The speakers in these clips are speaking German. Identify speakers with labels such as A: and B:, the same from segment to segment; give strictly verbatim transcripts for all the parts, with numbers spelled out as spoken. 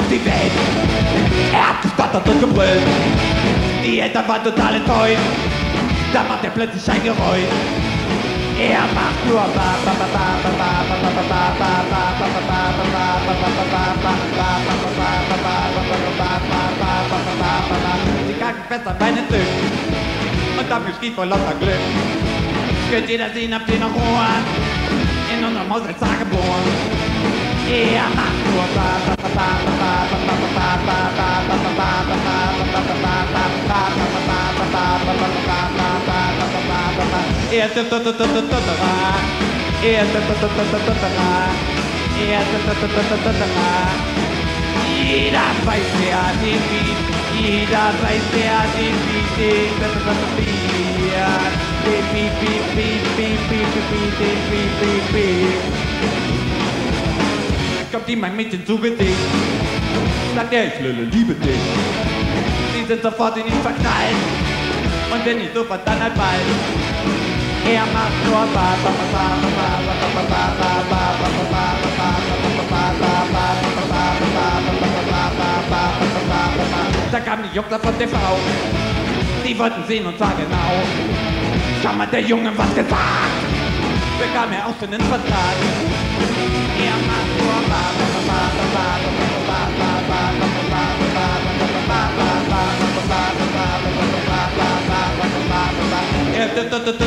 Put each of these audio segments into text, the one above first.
A: die Welt. Er hat gespattert und gebrüllt. Die Eltern waren total enttäuscht. Da macht er plötzlich ein Geräusch. Er macht nur ba ba ba ba ba ba ba ba ba ba ba ba ba ba. Die Krankenschwester meinen Glück und dafür steht vor lauter Glück. Könnt jeder sehen, habt ihr noch Ohren in unserem Haus als Tageborn. Er macht nur ba ba ba ba ba ba ba ba ba ba ba ba. Er ist er ist jeder weiß, wer den Beat, jeder weiß, wer den Beat, den Beat, Beat, Beat, Beat, Beat, Beat, den Beat, Beat, Beat. Kommt ihm ein Mädchen zu Gesicht, sagt er, ich Lille, liebe dich. Sie sind sofort in ihn verknallt und wenn nicht sofort, dann halt bald. Er macht nur ba ba ba ba ba ba ba ba ba ba ba ba ba. Da kamen die Juckler von T V, die wollten sehen und zwar genau. Schau mal, der Junge was gesagt, bekam er auch für den Vertrag. Er macht nur ba ba ba ba ba ba ba ba ba er ist er ist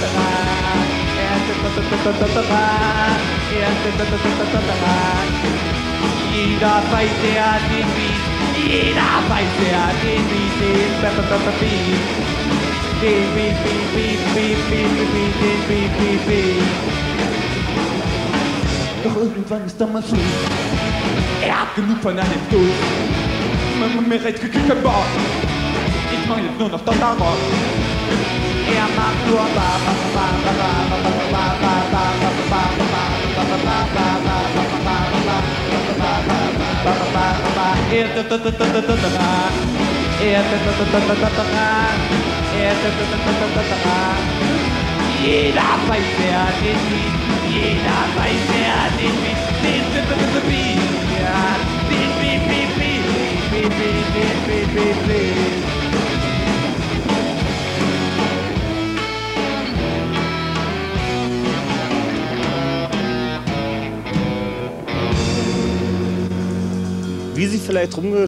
A: jeder weiß, der den Beat, jeder weiß, der den Beat, den Beat, den Beat, Beat, Beat, Beat, Beat, den Beat, Beat, Beat. Doch irgendwann ist er mal Schluss. Er hat genug von einem Duss. Mir reicht gekriegt kein Bock. Ich mach jetzt nur noch Donnerrock. Er macht nur ba ba ba ba ba ba ba ba ba ba ba. Er ist er jeder weiß, wer den Beat, jeder weiß, wer den Beat, den Beat, den Beat, Beat, Beat, Beat, Beat, Beat, Beat, Beat.
B: Wie Sie vielleicht rumgehört